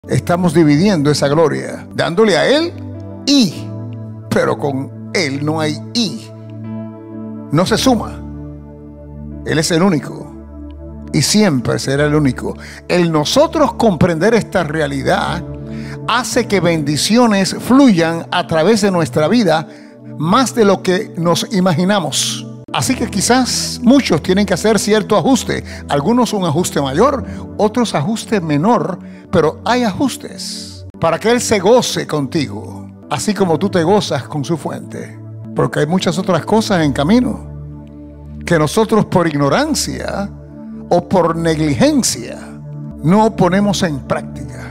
estamos dividiendo esa gloria, dándole a Él y, pero con Él no hay y. No se suma. Él es el único y siempre será el único. El nosotros comprender esta realidad hace que bendiciones fluyan a través de nuestra vida más de lo que nos imaginamos. Así que quizás muchos tienen que hacer cierto ajuste. Algunos un ajuste mayor, otros ajuste menor, pero hay ajustes para que Él se goce contigo, así como tú te gozas con su fuente. Porque hay muchas otras cosas en camino que nosotros por ignorancia o por negligencia no ponemos en práctica.